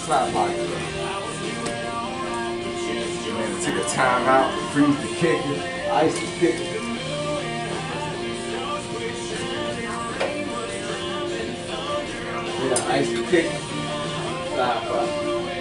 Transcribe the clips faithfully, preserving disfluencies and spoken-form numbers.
slap pocket. Man, took a timeout, freeze the kicker, ice the kicker. Yeah, ice the kicker, slap pocket.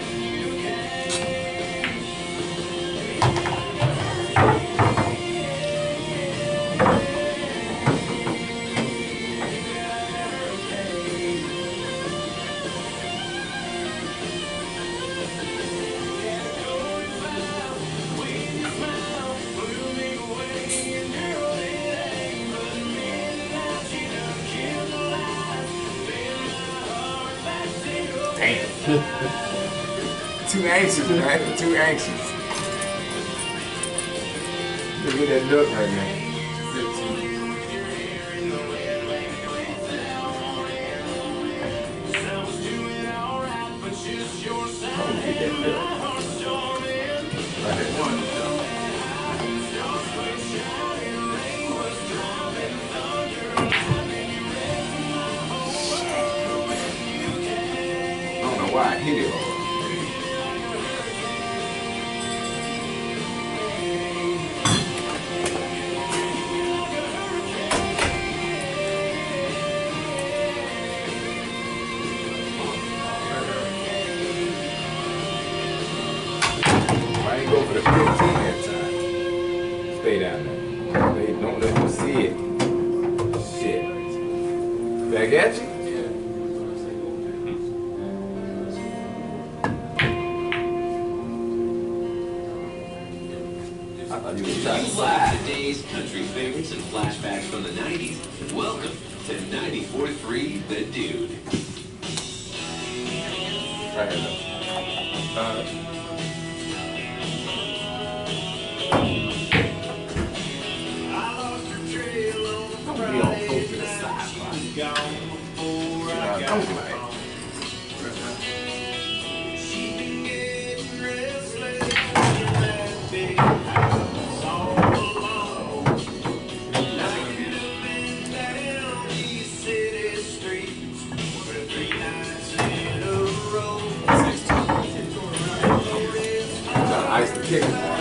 Damn. Too anxious, man. Too anxious. Look at that look right now. Oh, look at that look. Right there. Why I hit it all. Why ain't go for the fifteen that time? Stay down there. They don't let them see it. Shit. Back at you? I thought you were trying to slide. Today's country favorites and flashbacks from the nineties. Welcome to ninety-four point three The Dude. Right here, though. Uh, I'm gonna be on close to the side. Yeah, I'm like. Ice the kicker.